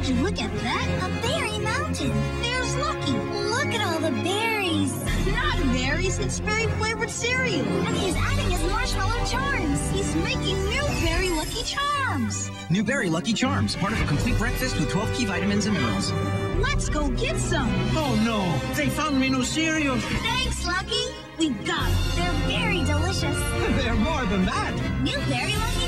Would you look at that? A berry mountain. There's Lucky. Look at all the berries. Not berries, it's berry-flavored cereal. And he's adding his marshmallow charms. He's making new Berry Lucky Charms. New Berry Lucky Charms, part of a complete breakfast with 12 key vitamins and minerals. Let's go get some. Oh, no. They found me no cereal. Thanks, Lucky. We got them. They're very delicious. They're more than that. New Berry Lucky